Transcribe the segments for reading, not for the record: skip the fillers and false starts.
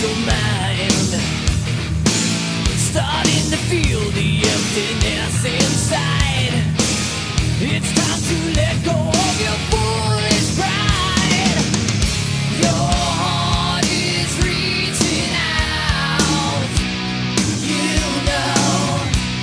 your mind, starting to feel the emptiness inside. It's time to let go of your foolish pride. Your heart is reaching out. You know.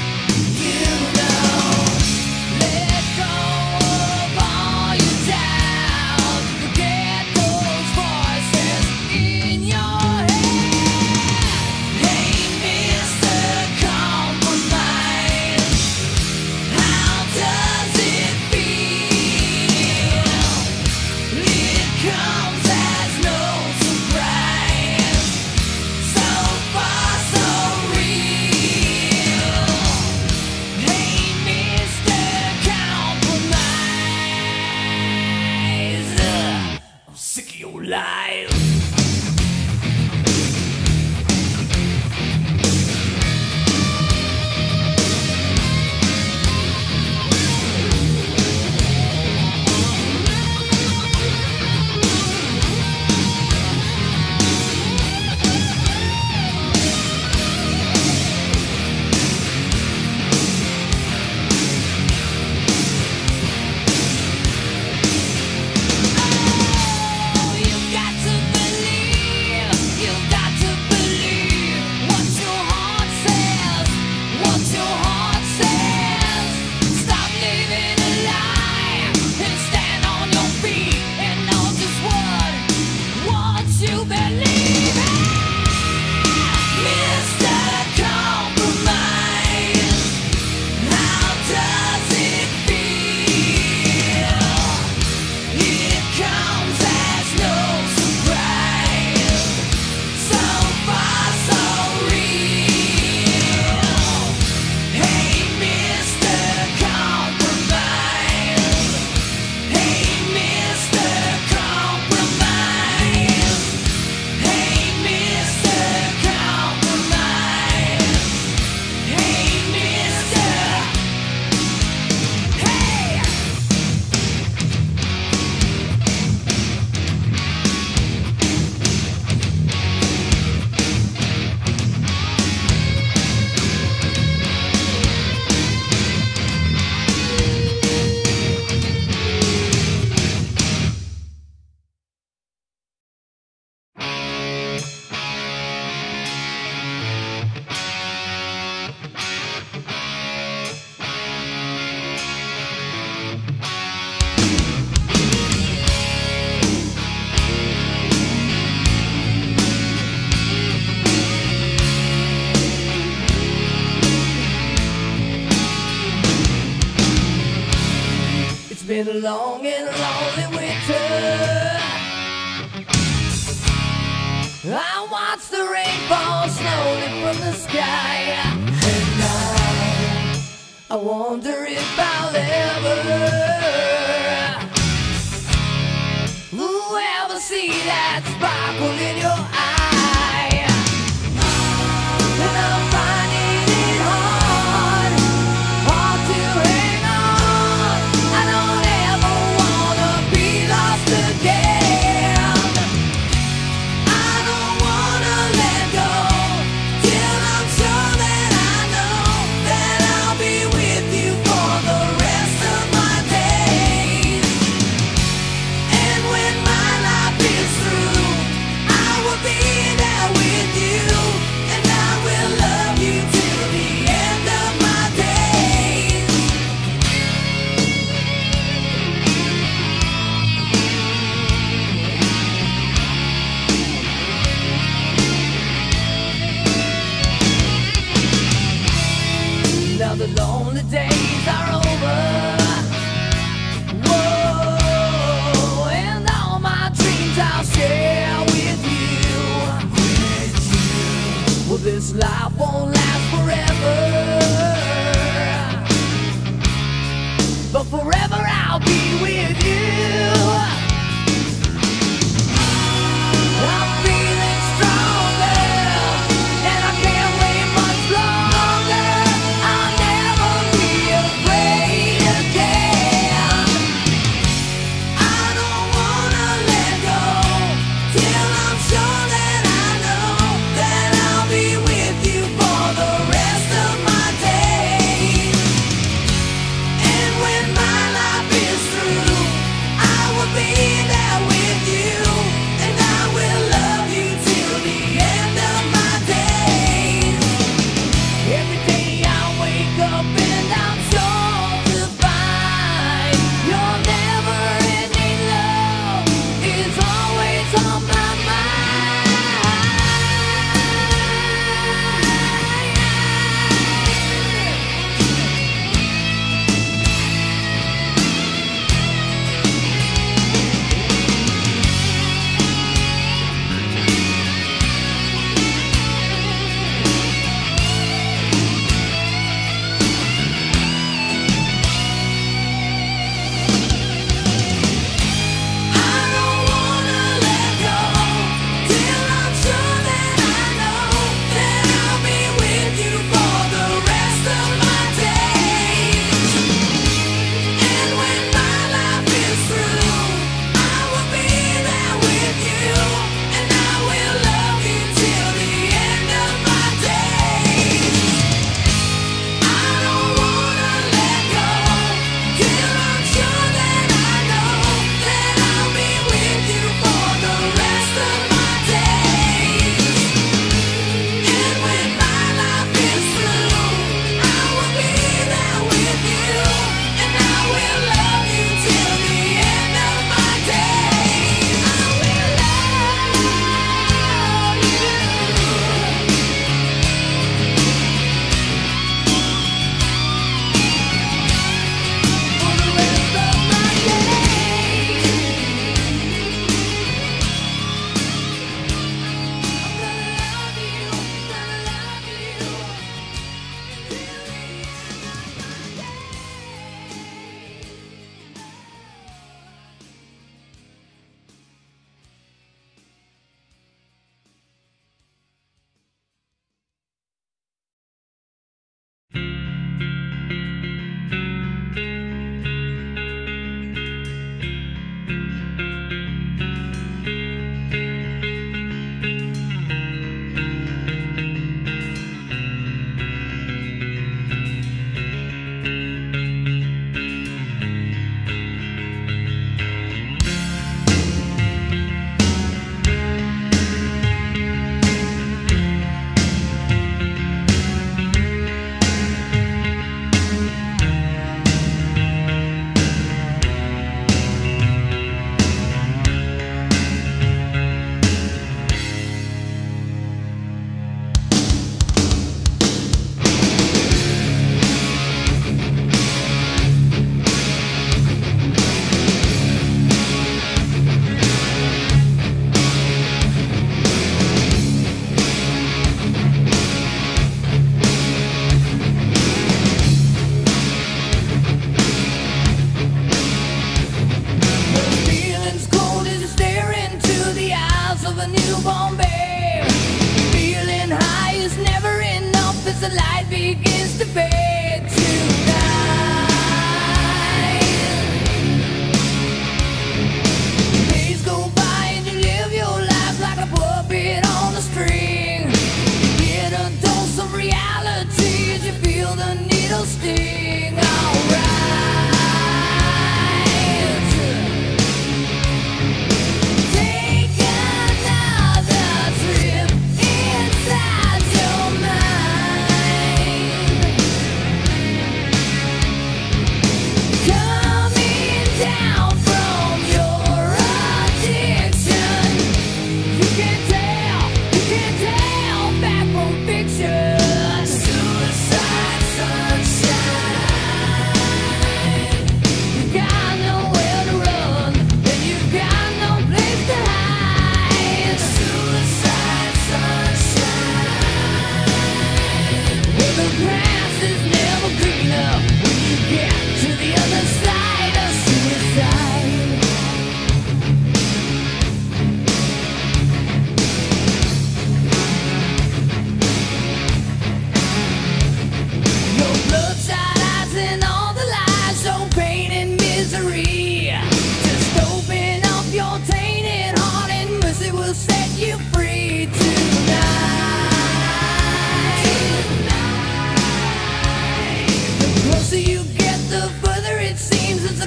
Let go of all your doubts. Forget those voices in your head. Hey, Mr. Compromise, how does it feel? It comes as no surprise. So far, so real. Hey, Mr. Compromise, I'm sick of your lies. You've got to believe what your heart says, what your heart says. Stop living a lie and stand on your feet and know just what you believe in. Mr. Compromise, how does it feel? It comes as no surprise. So far, so real. Hey, Mr. Compromise. Hey, Mr. Compromise. Hey, Mr. Compromise. Hey, Mr. Hey! It's been a long and lonely winter. I watch the rain fall slowly from the sky, and I wonder if I'll ever see that sparkle in your eye. And I'm finding it hard to hang on. I don't ever wanna be lost again. I don't wanna let go till I'm sure that I know that I'll be with you for the rest of my days. And when my life is through, I will be there with you, and I will love you till the end of my days. Now the lonely days are over. Whoa, and all my dreams I'll share with you. Well, this life won't last forever, but forever I'll be with you. I'm feeling stronger, and I can't wait much longer. I'll never be afraid again. I don't wanna let go till I'm sure that I know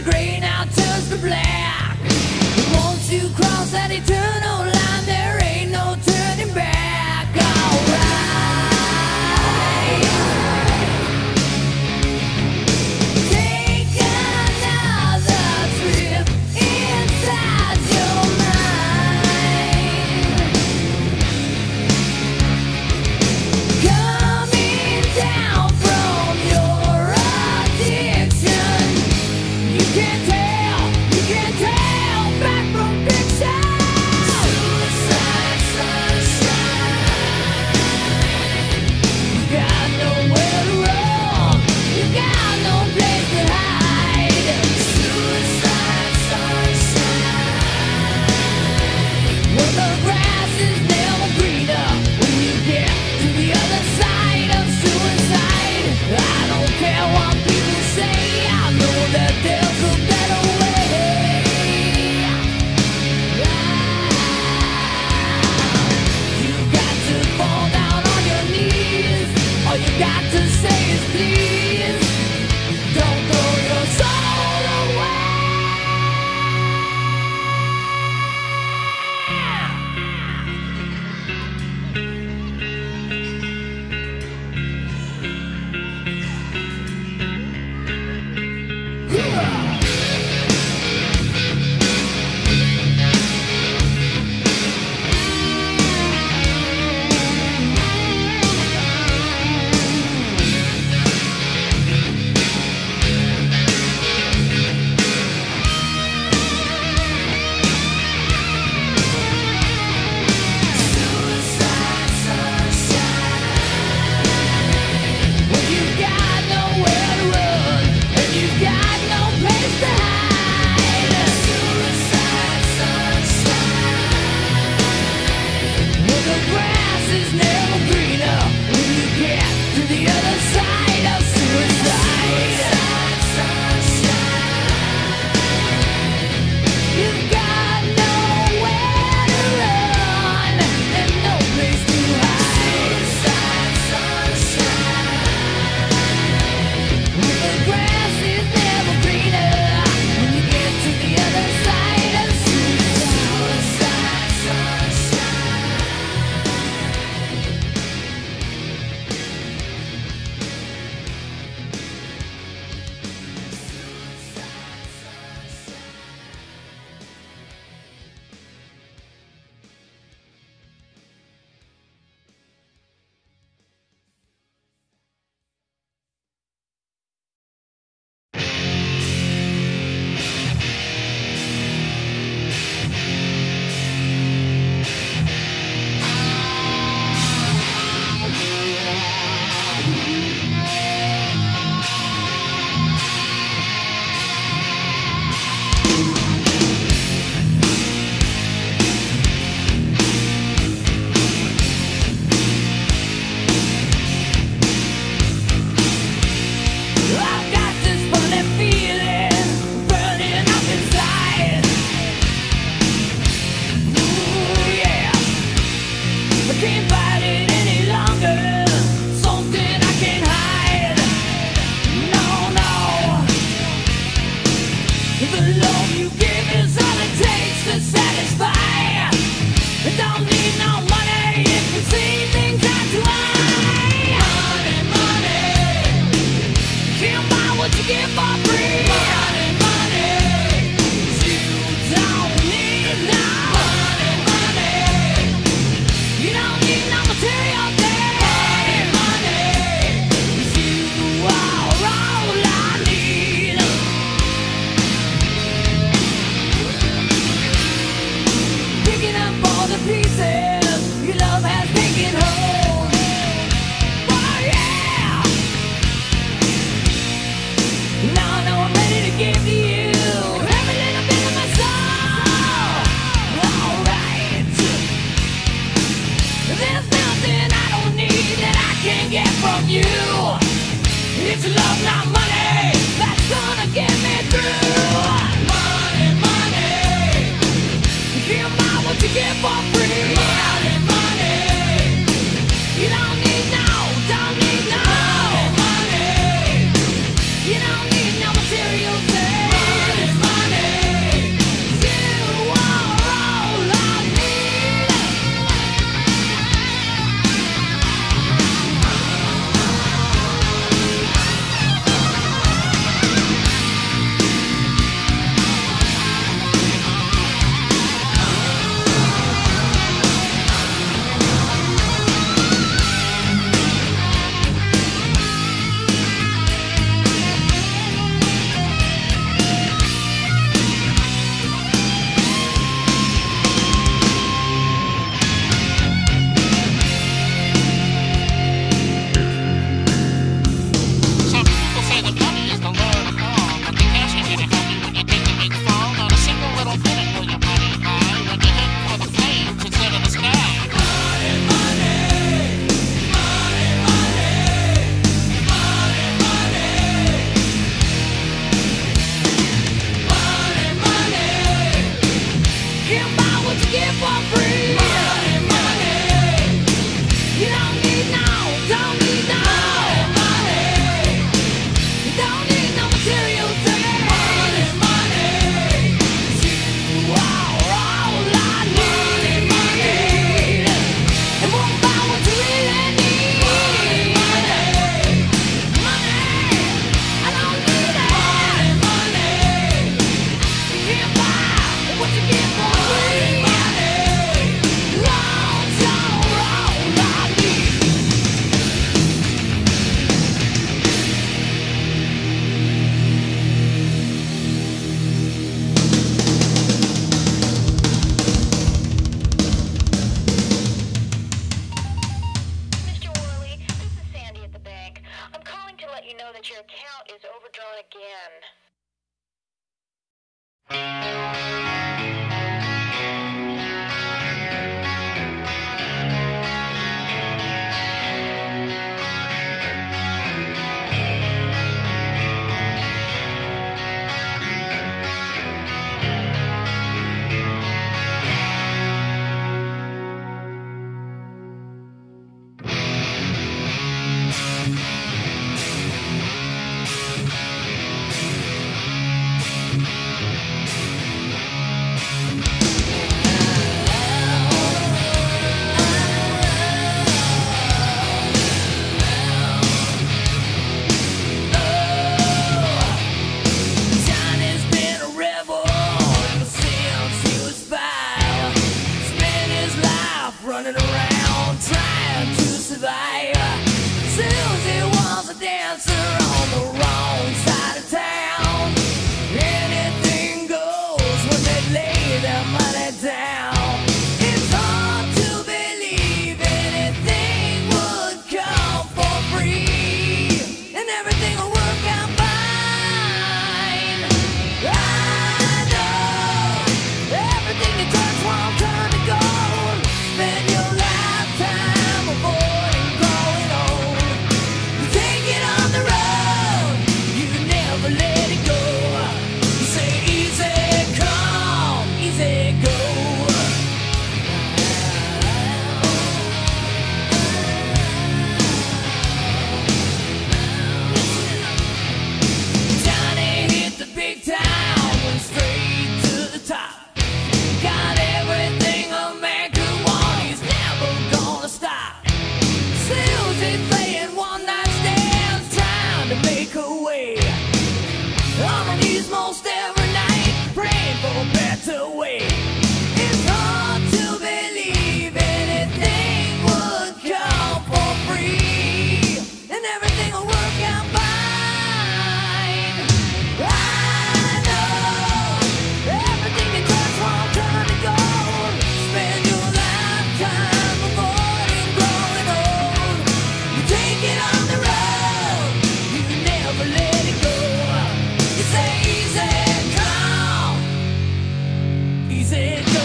gray now turns to black. Once you cross that eternal line, there ain't no turning back. Alright, take another trip inside your mind. Coming down from your addiction, you can't tell back from fiction. Suicide sunshine. You got nowhere to run, you got no place to hide. Suicide sunshine. Well, the grass is never greener when you get to the other side of suicide. I don't care what people say, I know that there's a better way. You've got to fall down on your knees. All you got to say is please, don't throw your soul away. Suicide sunshine. Well, you've got nowhere to run, and you've got no place to hide. Suicide sunshine. Well, the grass is never greener when you get to the other side of suicide. You've got nowhere to run and no place to hide. Well, the grass is never greener when you get to the other side of I've got this funny feeling burning up inside. Ooh, yeah. I can't fight it any longer. Something I can't hide. No, no. The love you give is all it takes to satisfy. I don't need no money if you see things eye to eye. Money. Can't buy what you get for free. Money. You don't need no money. You don't need no material things. Money. You are all I need. Picking up all the pieces your love has taken home. Oh yeah. Now I know I'm ready to give to you every little bit of my soul. Alright. There's nothing I don't need that I can't get from you. It's love, not money, that's gonna get me through. Money. Can't buy what you get for free. Money. You don't need no money. You don't need no material things. practice most every night, praying for a better way. It's hard to believe anything would come for free, and everything will work out fine. I know everything you touch won't turn to gold. Spend your lifetime avoiding growing old. You take it on the road, you never let it go. You say easy come, easy go.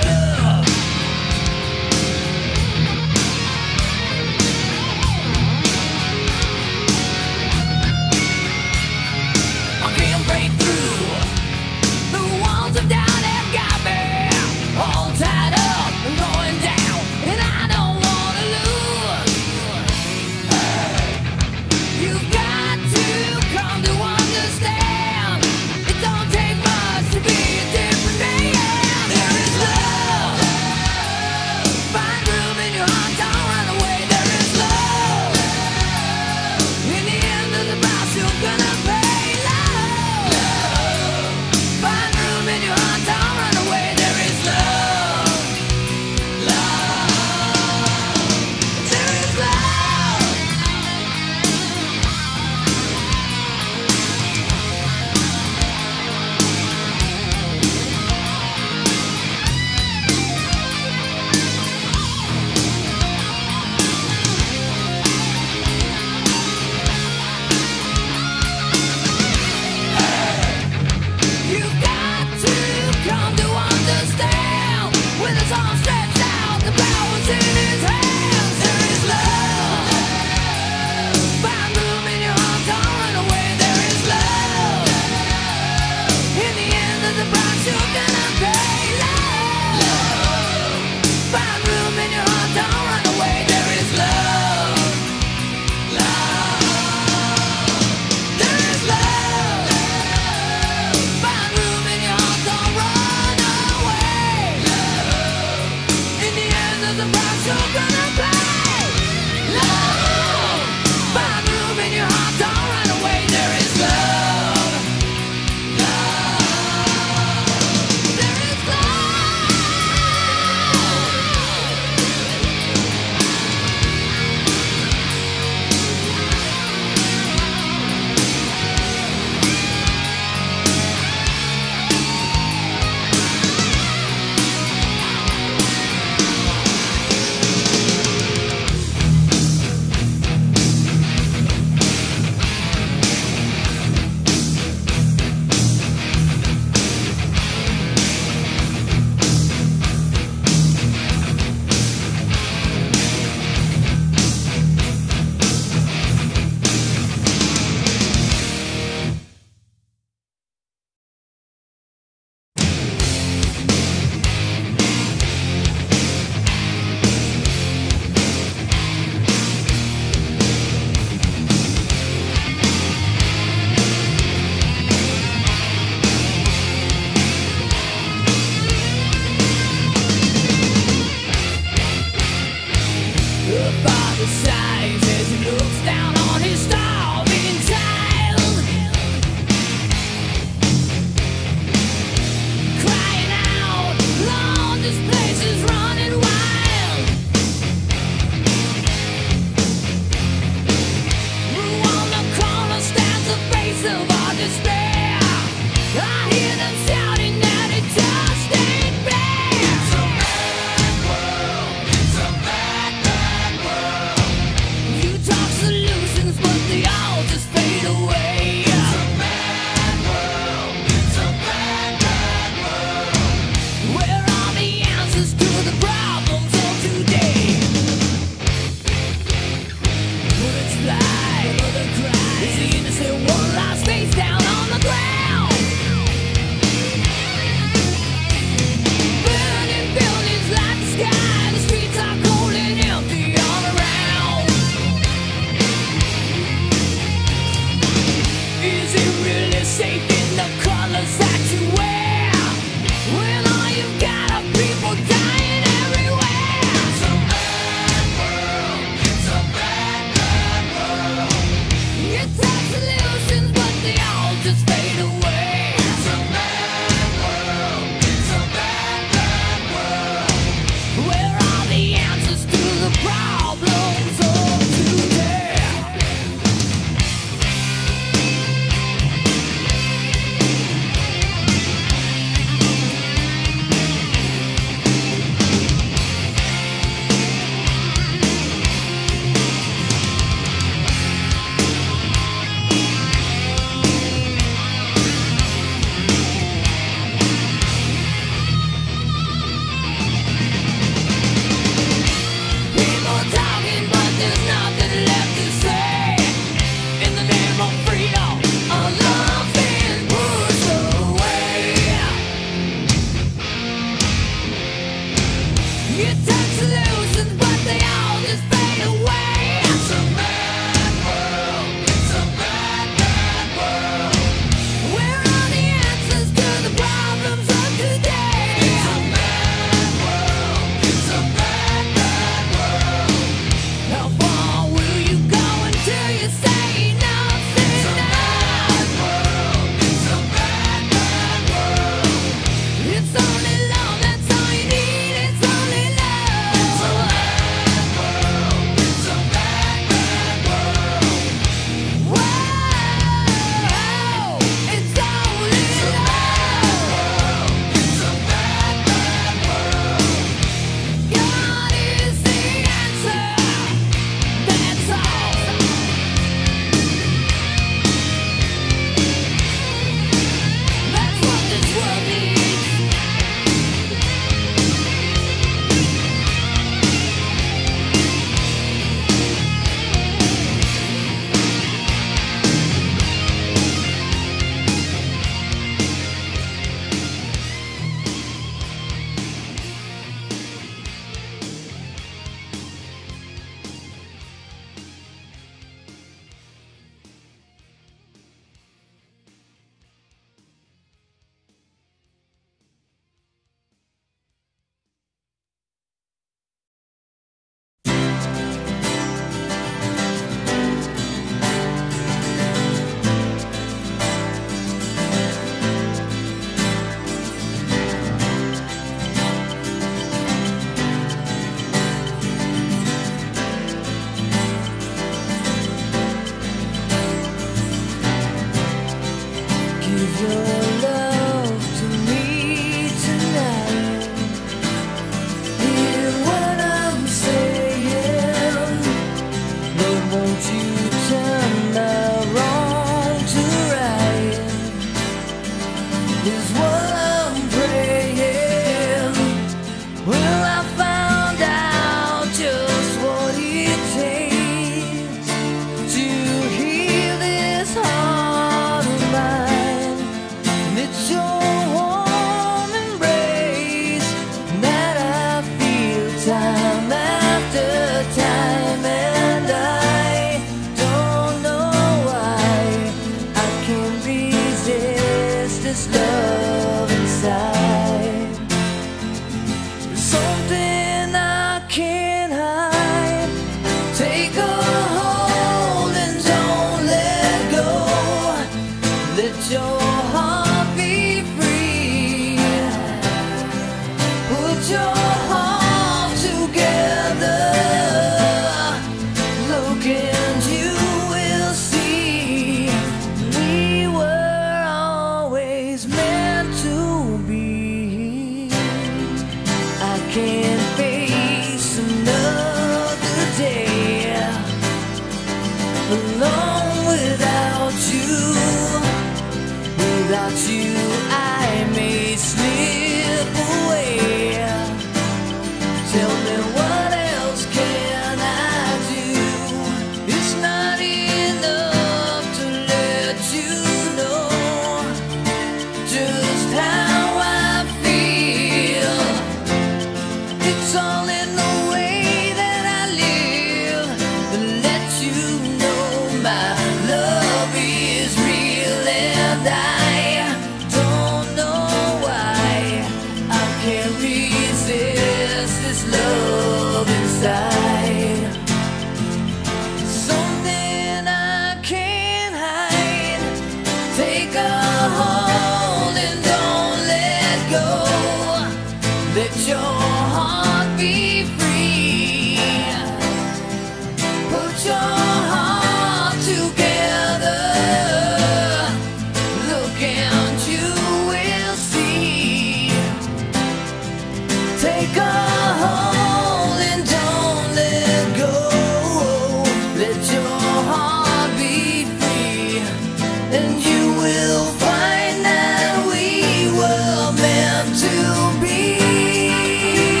Find that we were meant to be.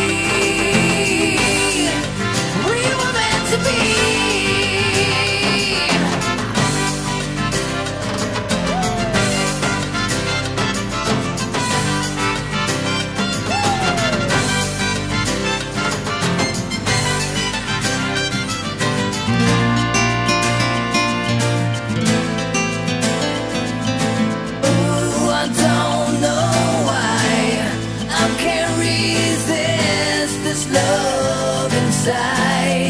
this love inside.